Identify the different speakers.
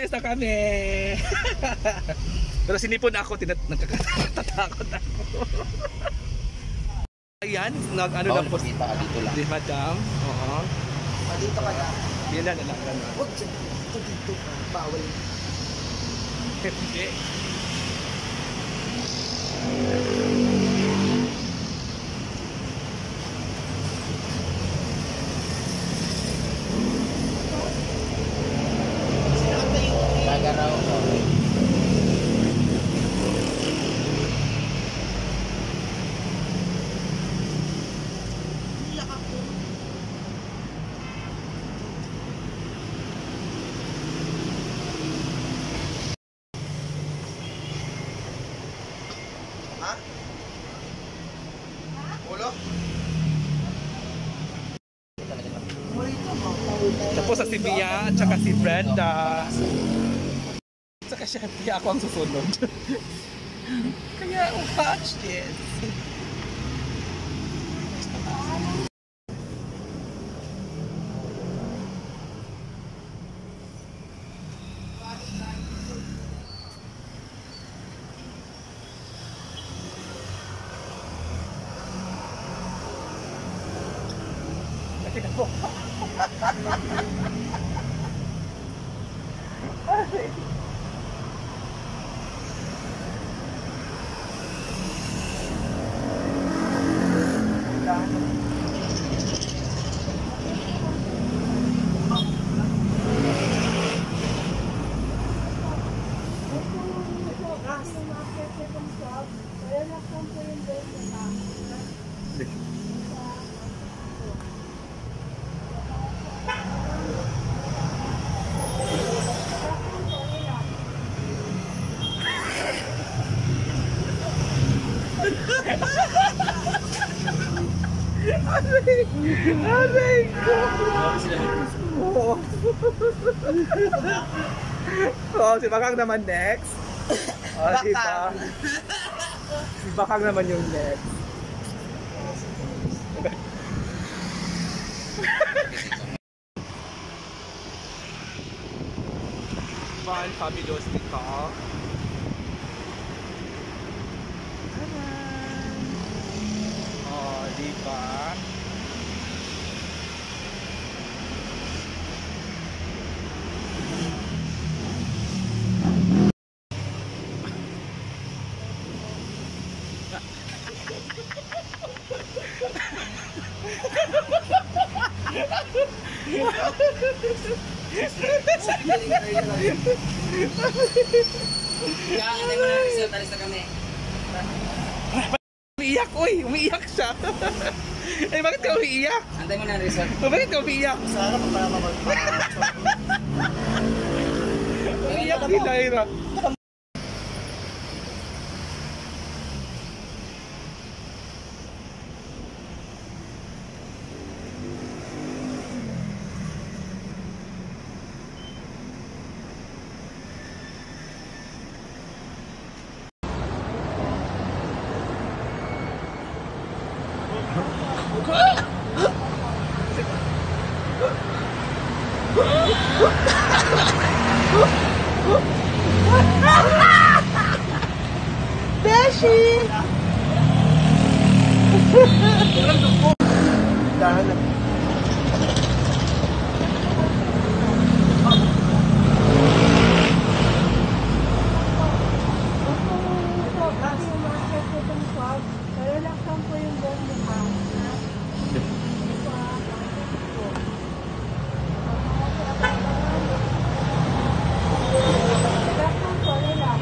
Speaker 1: Marites na kami. Pero sinipon ako, nagkakatakot ako. Ayan, ano na po.
Speaker 2: Dito lang.
Speaker 1: Di madam. Oo.
Speaker 3: Dito ka na.
Speaker 1: Yan na lang.
Speaker 3: Huwag dyan. Dito. Bawal.
Speaker 1: Hindi.
Speaker 2: Tagaraw ko.
Speaker 3: Ha? Ulo?
Speaker 1: Tapos sa si Mia at saka si Brenda. Saka syempre ako ang susunod. Kaya watch this. Aray ko! Oh, si Bakang naman next. Oh, diba? Si Bakang naman yung next. Mahal fabulous dito. Oh, diba?
Speaker 2: Antay mo na ng result, alis na kami.
Speaker 1: Umiiyak, uy! Umiiyak siya! Ay, bakit ka umiiyak?
Speaker 2: Antay mo na ng result.
Speaker 1: Bakit ka umiiyak?
Speaker 3: Sana magpapamag.
Speaker 1: Umiiyak si Lyra.
Speaker 3: Beshi! Dahan na.
Speaker 4: Relaxan po yung buong mukha. Relaxan po, relax.